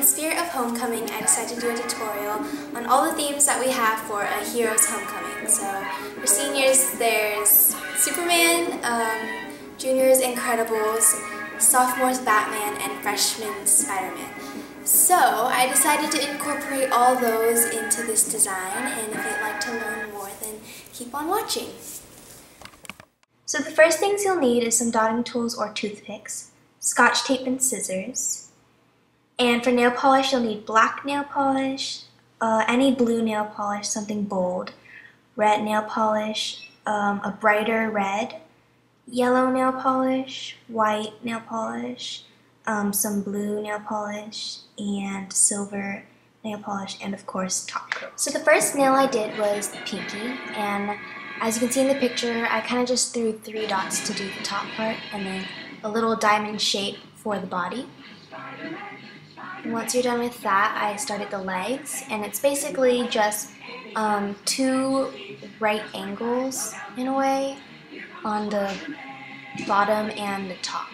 spirit of homecoming, I decided to do a tutorial on all the themes that we have for a hero's homecoming. So for seniors, there's Superman, juniors, Incredibles, sophomores, Batman, and freshmen, Spiderman. So I decided to incorporate all those into this design, and if you'd like to learn more, then keep on watching. So the first things you'll need is some dotting tools or toothpicks, scotch tape and scissors. And for nail polish, you'll need black nail polish, any blue nail polish, something bold, red nail polish, a brighter red, yellow nail polish, white nail polish, some blue nail polish, and silver nail polish, and of course top coat. So the first nail I did was the pinky, and as you can see in the picture, I kind of just threw 3 dots to do the top part, and then a little diamond shape for the body. And once you're done with that, I started the legs, and it's basically just 2 right angles, in a way, on the bottom and the top.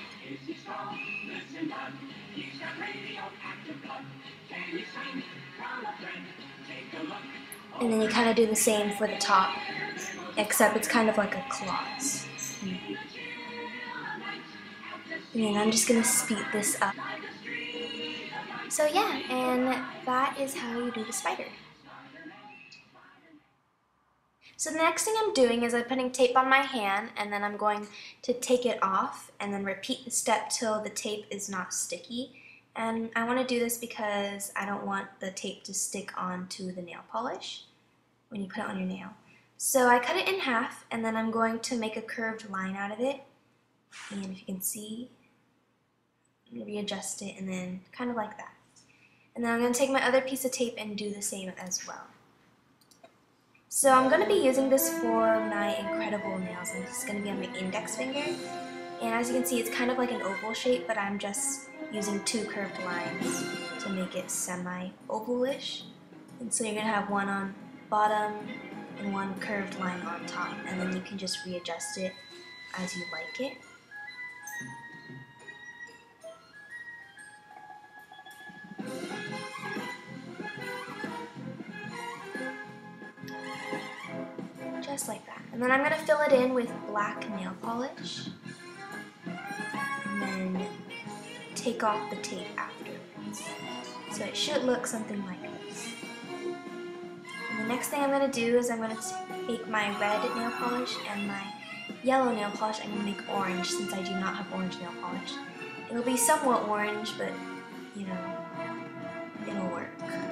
And then you kind of do the same for the top, except it's kind of like a claws. And then I'm just going to speed this up. So yeah, and that is how you do the spider. So the next thing I'm doing is I'm putting tape on my hand, and then I'm going to take it off and then repeat the step till the tape is not sticky. And I want to do this because I don't want the tape to stick onto the nail polish when you put it on your nail. So I cut it in half, and then I'm going to make a curved line out of it. And if you can see, readjust it, and then kind of like that. And then I'm going to take my other piece of tape and do the same as well. So I'm going to be using this for my incredible nails, and it's going to be on my index finger. And as you can see, it's kind of like an oval shape, but I'm just using 2 curved lines to make it semi-ovalish. And so you're going to have one on bottom and 1 curved line on top, and then you can just readjust it as you like it. Just like that. And then I'm going to fill it in with black nail polish, and then take off the tape afterwards. So it should look something like this. And the next thing I'm going to do is I'm going to take my red nail polish and my yellow nail polish. I'm going to make orange since I do not have orange nail polish. It'll be somewhat orange, but you know, it'll work.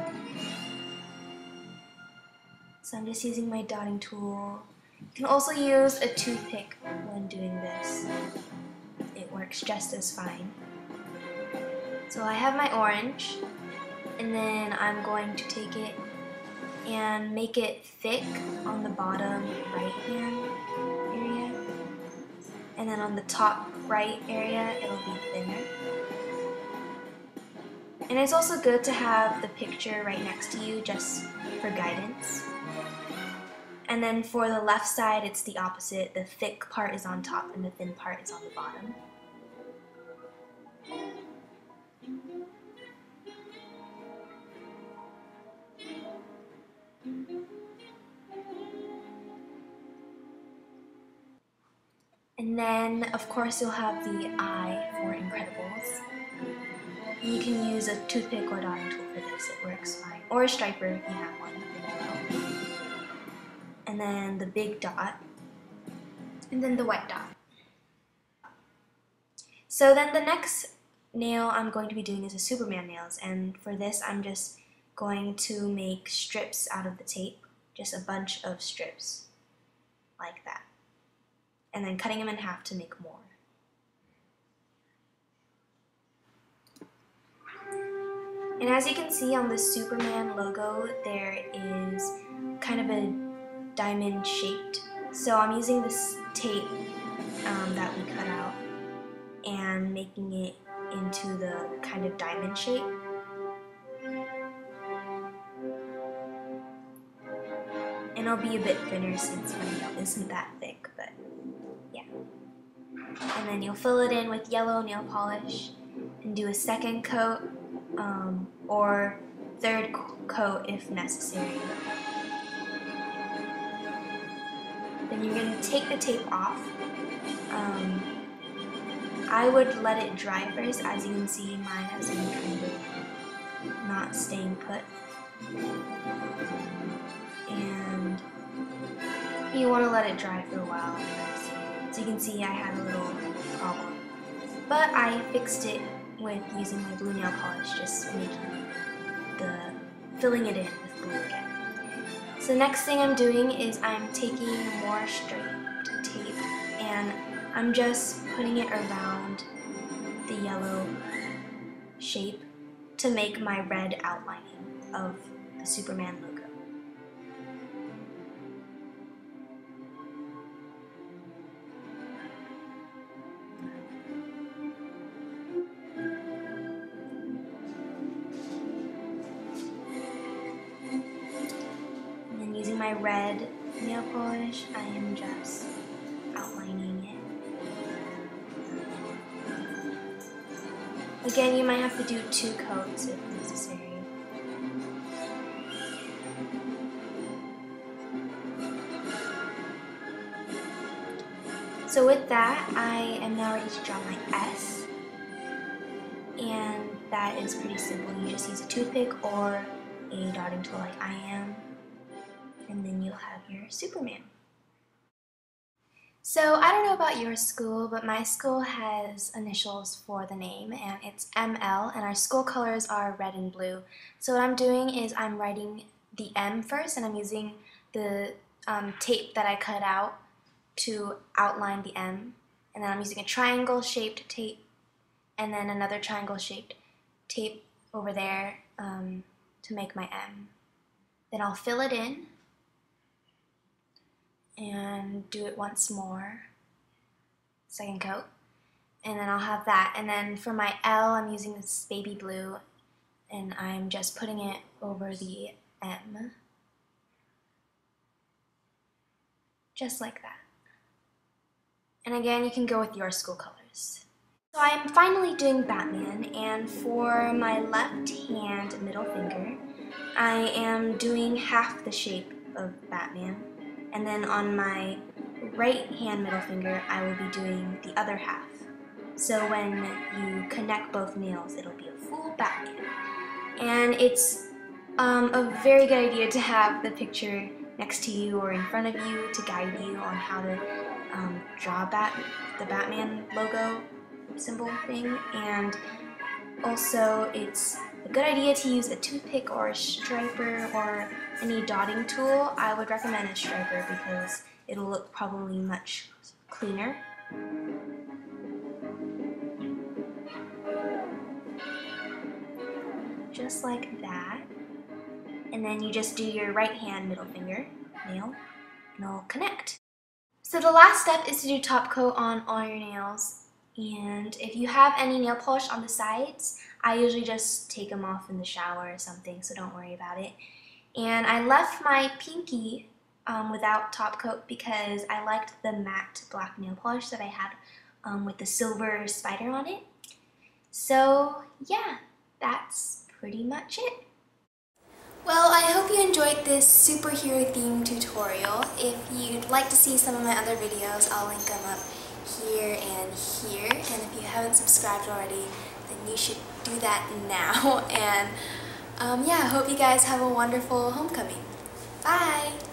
So I'm just using my dotting tool. You can also use a toothpick when doing this. It works just as fine. So I have my orange, and then I'm going to take it and make it thick on the bottom right hand area. And then on the top right area, it'll be thinner. And it's also good to have the picture right next to you just for guidance. And then for the left side, it's the opposite. The thick part is on top and the thin part is on the bottom. And then, of course, you'll have the eye for Incredibles. And you can use a toothpick or dotting tool for this, it works fine. Or a striper if you have one. And then the big dot, and then the white dot. So then the next nail I'm going to be doing is a Superman nails, and for this I'm just going to make strips out of the tape, just a bunch of strips, like that. And then cutting them in half to make more. And as you can see on the Superman logo, there is kind of a diamond shaped. So I'm using this tape that we cut out and making it into the kind of diamond shape. And it'll be a bit thinner since my nail isn't that thick, but yeah. And then you'll fill it in with yellow nail polish and do a second coat or third coat if necessary. Then you're going to take the tape off. I would let it dry first. As you can see, mine has been kind of not staying put. And you want to let it dry for a while. So you can see I had a little problem. But I fixed it with using my blue nail polish, just filling it in with blue again. So next thing I'm doing is I'm taking more straight tape and I'm just putting it around the yellow shape to make my red outlining of the Superman logo. And then using my red nail polish, I am just outlining it. Again, you might have to do 2 coats if necessary. So with that, I am now ready to draw my S. And that is pretty simple. You just use a toothpick or a dotting tool like I am. And then you'll have your Superman. So I don't know about your school, but my school has initials for the name, and it's ML, and our school colors are red and blue. So what I'm doing is I'm writing the M first, and I'm using the tape that I cut out to outline the M. And then I'm using a triangle-shaped tape, and then another triangle-shaped tape over there to make my M. Then I'll fill it in and do it once more, second coat, and then I'll have that. And then for my L, I'm using this baby blue, and I'm just putting it over the M, just like that. And again, you can go with your school colors. So I'm finally doing Batman, and for my left hand middle finger, I am doing half the shape of Batman. And then on my right hand middle finger, I will be doing the other half. So when you connect both nails, it'll be a full Batman. And it's a very good idea to have the picture next to you or in front of you to guide you on how to draw the Batman logo symbol thing. And also, it's a good idea to use a toothpick or a striper or any dotting tool. I would recommend a striper because it'll look probably much cleaner. Just like that. And then you just do your right hand middle finger nail and it'll connect. So the last step is to do top coat on all your nails. And if you have any nail polish on the sides, I usually just take them off in the shower or something, so don't worry about it. And I left my pinky without top coat because I liked the matte black nail polish that I had with the silver spider on it. So yeah, that's pretty much it. Well, I hope you enjoyed this superhero theme tutorial. If you'd like to see some of my other videos, I'll link them up here and here. And if you haven't subscribed already, then you should do that now. And yeah, I hope you guys have a wonderful homecoming. Bye!